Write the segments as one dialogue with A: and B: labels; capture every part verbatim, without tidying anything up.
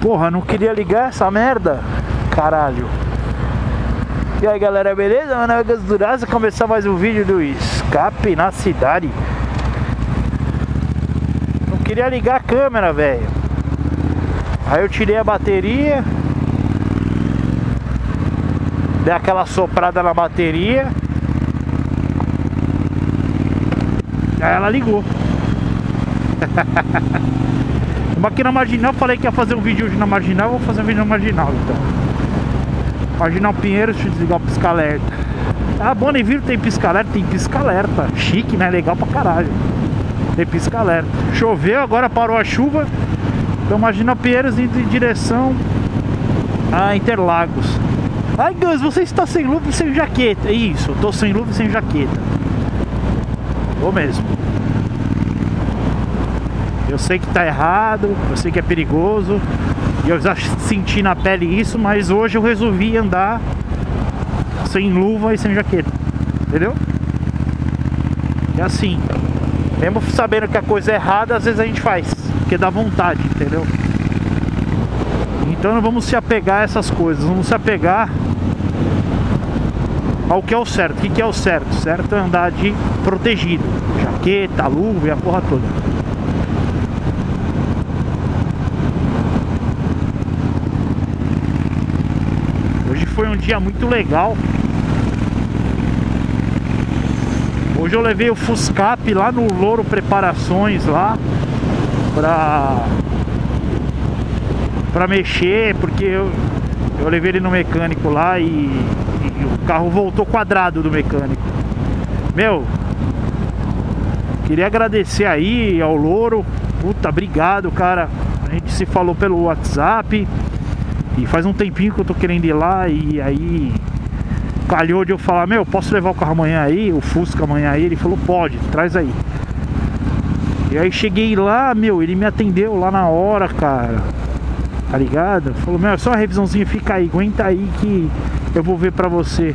A: Porra, não queria ligar essa merda? Caralho. E aí galera, beleza? Meu nome é Gus Durazo, começar mais um vídeo do escape na cidade. Não queria ligar a câmera, velho. Aí eu tirei a bateria, dei aquela soprada na bateria, aí ela ligou. Aqui na Marginal, falei que ia fazer um vídeo hoje na Marginal, vou fazer um vídeo na Marginal então. Marginal Pinheiros, deixa eu desligar o pisca-alerta. Ah, Bonneville tem pisca-alerta, tem pisca-alerta. Chique, né? Legal pra caralho. Tem pisca-alerta. Choveu, agora parou a chuva. Então Marginal Pinheiros indo em direção a Interlagos. Ai, Gus, você está sem luva e sem jaqueta. Isso, eu tô sem luva e sem jaqueta. Vou mesmo. Eu sei que tá errado, eu sei que é perigoso, e eu já senti na pele isso, mas hoje eu resolvi andar sem luva e sem jaqueta, entendeu? É assim, mesmo sabendo que a coisa é errada, às vezes a gente faz, porque dá vontade, entendeu? Então não vamos se apegar a essas coisas, vamos se apegar ao que é o certo. O que é o certo? Certo é andar de protegido, jaqueta, luva e a porra toda. Foi um dia muito legal. Hoje eu levei o Fuscap lá no Louro Preparações lá pra pra mexer, porque eu, eu levei ele no mecânico lá e, e o carro voltou quadrado do mecânico. Meu, queria agradecer aí ao Louro. Puta, obrigado, cara. A gente se falou pelo WhatsApp e faz um tempinho que eu tô querendo ir lá, e aí calhou de eu falar, meu, posso levar o carro amanhã aí, o Fusca amanhã aí? Ele falou, pode, traz aí. E aí cheguei lá, meu, ele me atendeu lá na hora, cara, tá ligado? Falou, meu, é só uma revisãozinha, fica aí, aguenta aí que eu vou ver pra você.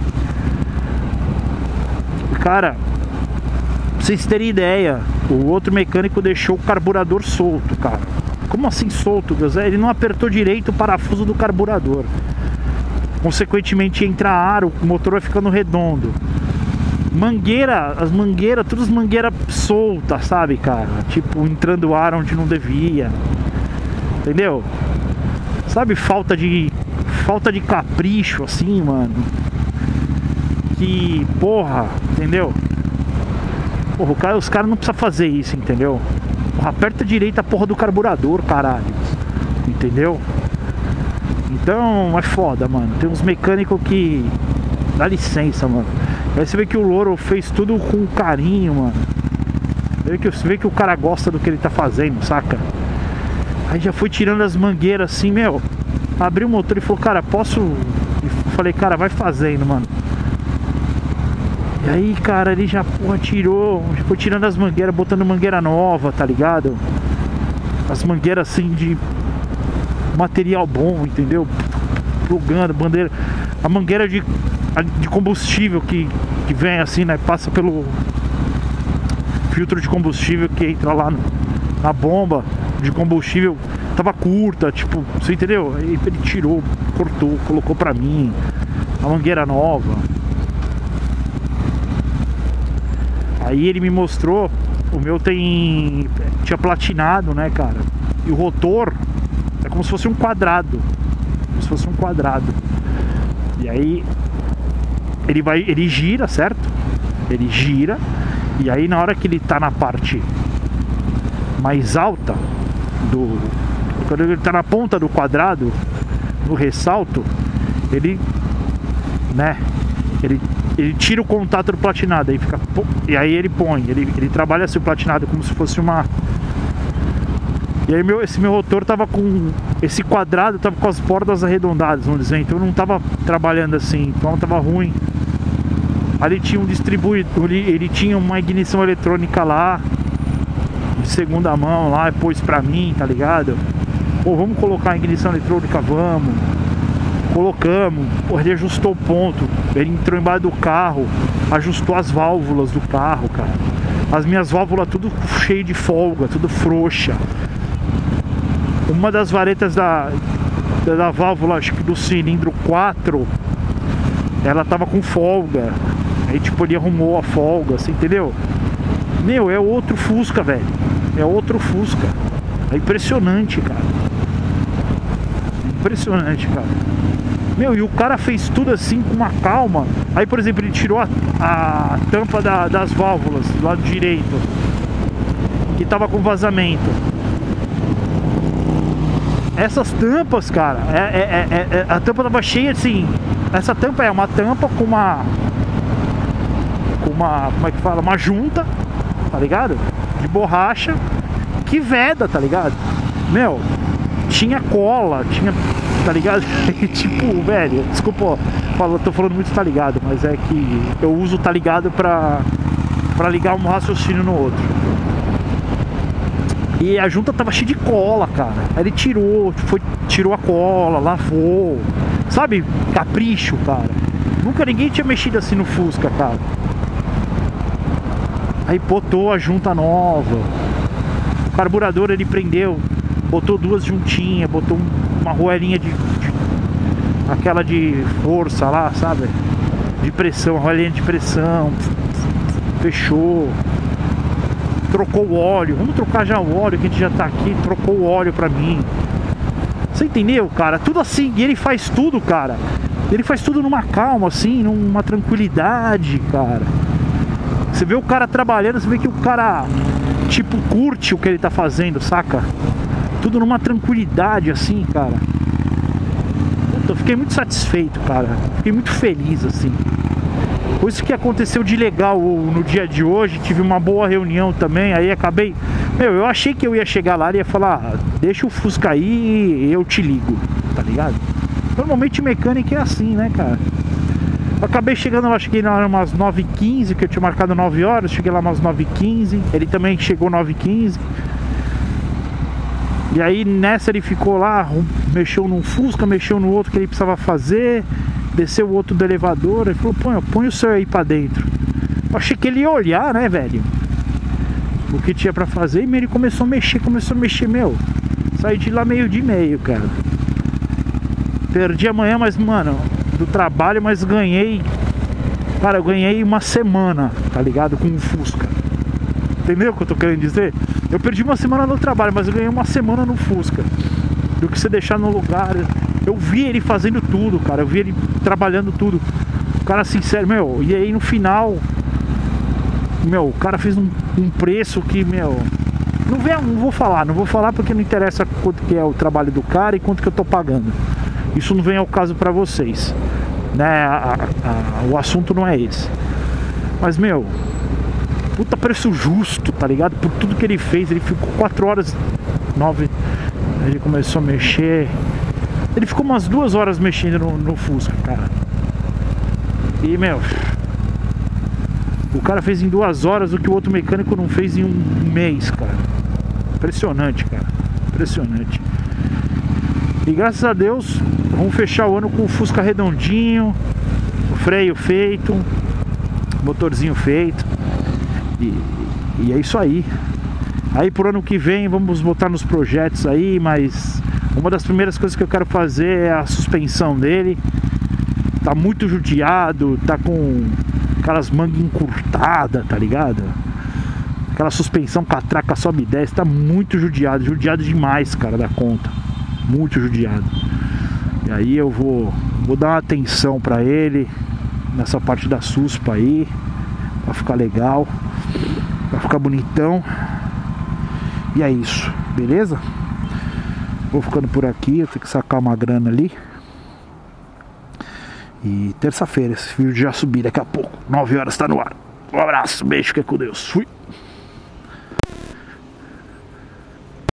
A: Cara, pra vocês terem ideia, o outro mecânico deixou o carburador solto, cara. Como assim solto, Deus? Ele não apertou direito o parafuso do carburador. Consequentemente entra ar, o motor vai ficando redondo. Mangueira, as mangueiras, todas as mangueiras soltas, sabe, cara? Tipo, entrando ar onde não devia. Entendeu? Sabe, falta de falta de capricho, assim, mano. Que, porra, entendeu? Porra, o cara, os caras não precisam fazer isso, entendeu? Aperta direito a porra do carburador, caralho. Entendeu? Então é foda, mano. Tem uns mecânicos que... Dá licença, mano. Aí você vê que o Louro fez tudo com carinho, mano. Você vê que, você vê que o cara gosta do que ele tá fazendo, saca? Aí já foi tirando as mangueiras assim, meu. Abriu o motor e falou, cara, posso... Eu falei, cara, vai fazendo, mano. E aí, cara, ele já, porra, tirou, foi tirando as mangueiras, botando mangueira nova, tá ligado? As mangueiras assim de material bom, entendeu? Plugando, bandeira. A mangueira de, de combustível que, que vem assim, né? Passa pelo filtro de combustível que entra lá no, na bomba de combustível. Tava curta, tipo, você entendeu? Aí ele tirou, cortou, colocou pra mim a mangueira nova. Aí ele me mostrou, o meu tem... tinha platinado, né, cara? E o rotor é como se fosse um quadrado. Como se fosse um quadrado. E aí ele vai, ele gira, certo? Ele gira. E aí na hora que ele tá na parte mais alta do... Quando ele tá na ponta do quadrado, no ressalto, ele... né? Ele... Ele tira o contato do platinado, aí fica, e aí ele põe, ele, ele trabalha assim o platinado como se fosse uma... E aí meu, esse meu rotor tava com... Esse quadrado tava com as bordas arredondadas, vamos dizer. Então não tava trabalhando assim, então tava ruim. Ali tinha um distribuidor, ele, ele tinha uma ignição eletrônica lá, de segunda mão lá, e pôs pra mim, tá ligado? Pô, vamos colocar a ignição eletrônica, vamos. Colocamos, porra, ele ajustou o ponto. Ele entrou embaixo do carro, ajustou as válvulas do carro, cara. As minhas válvulas tudo cheio de folga, tudo frouxa. uma das varetas da, da, da válvula, acho que do cilindro quatro, ela tava com folga. Aí tipo, ele arrumou a folga, assim, entendeu? Meu, é outro Fusca, velho. É outro Fusca. É impressionante, cara. Impressionante, cara. Meu, e o cara fez tudo assim com uma calma. Aí, por exemplo, ele tirou a, a tampa da, das válvulas do lado direito, que tava com vazamento. Essas tampas, cara, é, é, é, é, a tampa tava cheia assim. Essa tampa é uma tampa com uma Com uma, como é que fala? Uma junta, tá ligado? De borracha que veda, tá ligado? Meu, tinha cola, tinha, tá ligado? Tipo, velho, desculpa, falo, tô falando muito tá ligado, mas é que eu uso tá ligado pra, pra ligar um raciocínio no outro. E a junta tava cheia de cola, cara. Aí ele tirou, foi, tirou a cola, lavou. Sabe? Capricho, cara. Nunca ninguém tinha mexido assim no Fusca, cara. Aí botou a junta nova. O carburador ele prendeu, botou duas juntinhas, botou uma roelinha de, de aquela de força lá, sabe? De pressão, roelinha de pressão. Fechou. Trocou o óleo. Vamos trocar já o óleo, que a gente já tá aqui. Trocou o óleo pra mim. Você entendeu, cara? Tudo assim. E ele faz tudo, cara. Ele faz tudo numa calma, assim, numa tranquilidade, cara. Você vê o cara trabalhando, você vê que o cara, tipo, curte o que ele tá fazendo, saca? Tudo numa tranquilidade, assim, cara. Puta, eu fiquei muito satisfeito, cara. Fiquei muito feliz, assim. Coisa que aconteceu de legal no dia de hoje. Tive uma boa reunião também. Aí acabei... Meu, eu achei que eu ia chegar lá e ia falar, ah, deixa o Fusca aí e eu te ligo, tá ligado? Normalmente mecânica é assim, né, cara? Eu acabei chegando lá, cheguei lá umas nove e quinze, que eu tinha marcado nove horas. Cheguei lá umas nove e quinze. Ele também chegou nove e quinze. E aí nessa ele ficou lá, mexeu num Fusca, mexeu no outro que ele precisava fazer. Desceu o outro do elevador. Ele falou, põe, põe o seu aí pra dentro. Eu achei que ele ia olhar, né, velho, o que tinha pra fazer. E ele começou a mexer, começou a mexer, meu. Saí de lá meio de meio, cara. Perdi amanhã, mas, mano, do trabalho, mas ganhei. Cara, eu ganhei uma semana, tá ligado? Com o Fusca. Entendeu o que eu tô querendo dizer? Eu perdi uma semana no trabalho, mas eu ganhei uma semana no Fusca. Do que você deixar no lugar. Eu vi ele fazendo tudo, cara. Eu vi ele trabalhando tudo. O cara sincero, meu. E aí no final, meu, o cara fez um, um preço que, meu, não, vem, não vou falar, não vou falar porque não interessa quanto que é o trabalho do cara e quanto que eu tô pagando. Isso não vem ao caso pra vocês, né? A, a, o assunto não é esse. Mas, meu, puta preço justo, tá ligado? Por tudo que ele fez. Ele ficou quatro horas, nove. Ele começou a mexer. Ele ficou umas duas horas mexendo no, no Fusca, cara. E, meu, o cara fez em duas horas o que o outro mecânico não fez em um mês, cara. Impressionante, cara. Impressionante. E graças a Deus, vamos fechar o ano com o Fusca redondinho, o freio feito, motorzinho feito. E, e é isso aí. Aí pro ano que vem vamos botar nos projetos aí, mas uma das primeiras coisas que eu quero fazer é a suspensão dele. Tá muito judiado, tá com aquelas mangas encurtadas, tá ligado? Aquela suspensão catraca sobe e desce, tá muito judiado, judiado demais, cara, da conta. Muito judiado. E aí eu vou, vou dar uma atenção pra ele nessa parte da suspa aí, pra ficar legal, pra ficar bonitão. E é isso, beleza? Vou ficando por aqui, eu tenho que sacar uma grana ali. E terça-feira esse vídeo já subir daqui a pouco, nove horas tá no ar. Um abraço, beijo, fica com Deus, fui.